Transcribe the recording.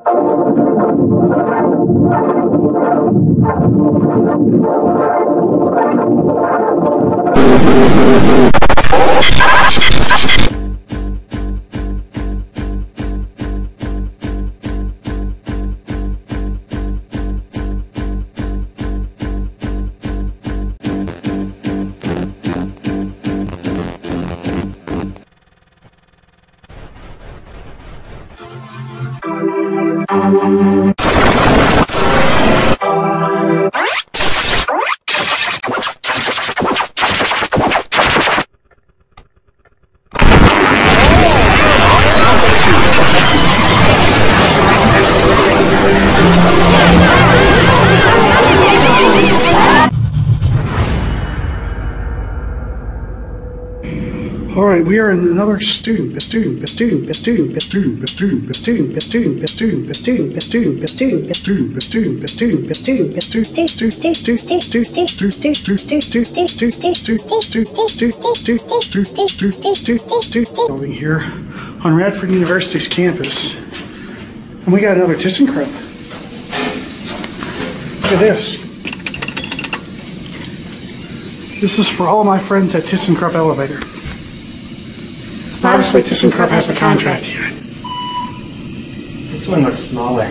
All right, we are in another student. Building here on Radford University's campus. And we got another ThyssenKrupp. Look at this. This is for all my friends at ThyssenKrupp Elevator. Obviously, ThyssenKrupp has the contract here. This one looks smaller.